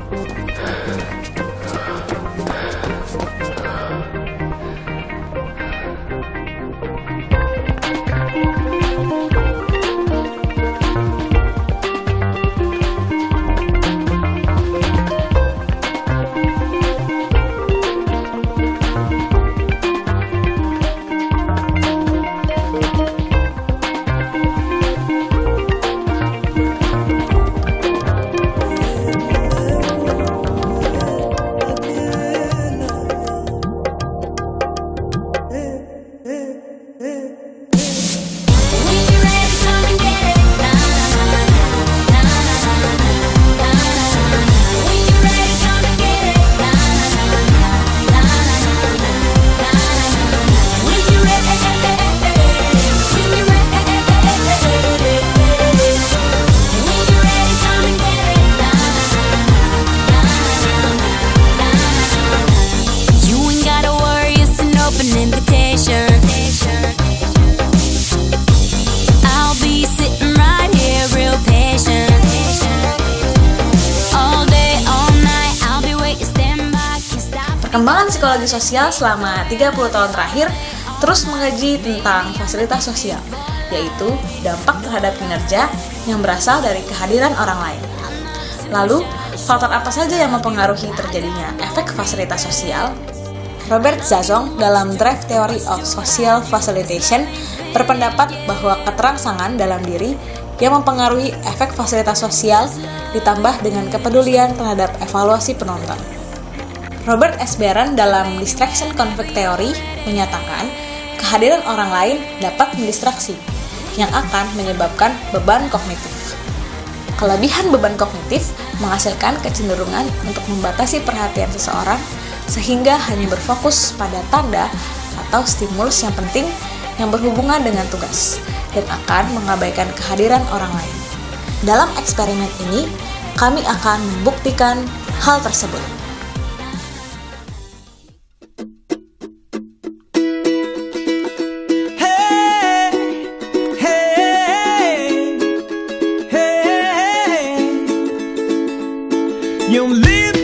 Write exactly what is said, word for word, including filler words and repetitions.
Perkembangan psikologi sosial selama tiga puluh tahun terakhir terus mengaji tentang fasilitas sosial, yaitu dampak terhadap kinerja yang berasal dari kehadiran orang lain. Lalu, faktor apa saja yang mempengaruhi terjadinya efek fasilitas sosial? Robert Zazzong dalam Drive Theory of Social Facilitation berpendapat bahwa keterangsangan dalam diri yang mempengaruhi efek fasilitas sosial ditambah dengan kepedulian terhadap evaluasi penonton. Robert S. Barron dalam Distraction Conflict Theory menyatakan kehadiran orang lain dapat mendistraksi, yang akan menyebabkan beban kognitif. Kelebihan beban kognitif menghasilkan kecenderungan untuk membatasi perhatian seseorang sehingga hanya berfokus pada tanda atau stimulus yang penting yang berhubungan dengan tugas dan akan mengabaikan kehadiran orang lain. Dalam eksperimen ini, kami akan membuktikan hal tersebut. You live